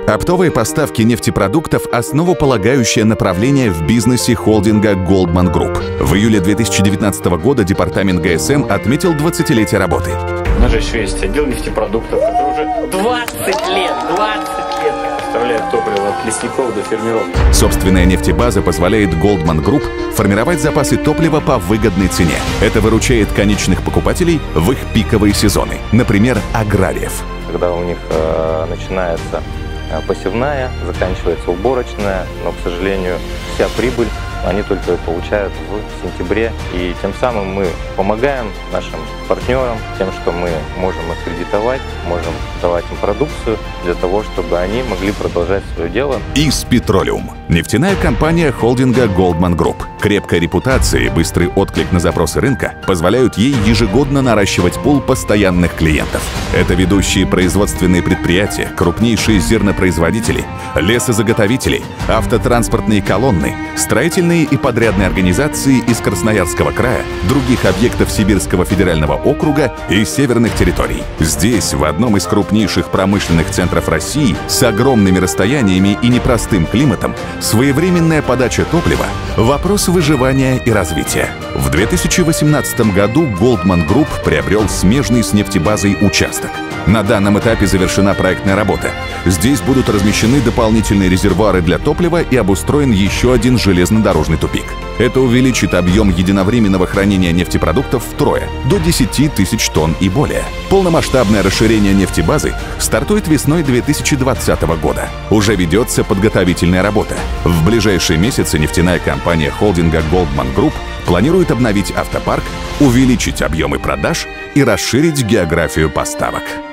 Оптовые поставки нефтепродуктов – основополагающее направление в бизнесе холдинга Goldman Group. В июле 2019 года департамент ГСМ отметил 20-летие работы. У нас же еще есть отдел нефтепродуктов, который уже 20 лет поставляет топливо от лесников до фермеров. Собственная нефтебаза позволяет Goldman Group формировать запасы топлива по выгодной цене. Это выручает конечных покупателей в их пиковые сезоны, например, аграриев. Когда у них начинается посевная, заканчивается уборочная, но, к сожалению, вся прибыль они только получают в сентябре. И тем самым мы помогаем нашим партнерам тем, что мы можем их кредитовать, можем давать им продукцию для того, чтобы они могли продолжать свое дело. Испетролиум – нефтяная компания холдинга Goldman Group. Крепкая репутация и быстрый отклик на запросы рынка позволяют ей ежегодно наращивать пул постоянных клиентов. Это ведущие производственные предприятия, крупнейшие зернопроизводители, лесозаготовители, автотранспортные колонны, строительные и подрядные организации из Красноярского края, других объектов Сибирского федерального округа и северных территорий. Здесь, в одном из крупнейших промышленных центров России, с огромными расстояниями и непростым климатом, своевременная подача топлива – вопрос выживания и развития. В 2018 году Goldman Group приобрел смежный с нефтебазой участок. На данном этапе завершена проектная работа. Здесь будут размещены дополнительные резервуары для топлива и обустроен еще один железнодорожный тупик. Это увеличит объем единовременного хранения нефтепродуктов втрое, до 10 тысяч тонн и более. Полномасштабное расширение нефтебазы стартует весной 2020 года. Уже ведется подготовительная работа. В ближайшие месяцы нефтяная компания холдинга Goldman Group планирует обновить автопарк, увеличить объемы продаж и расширить географию поставок.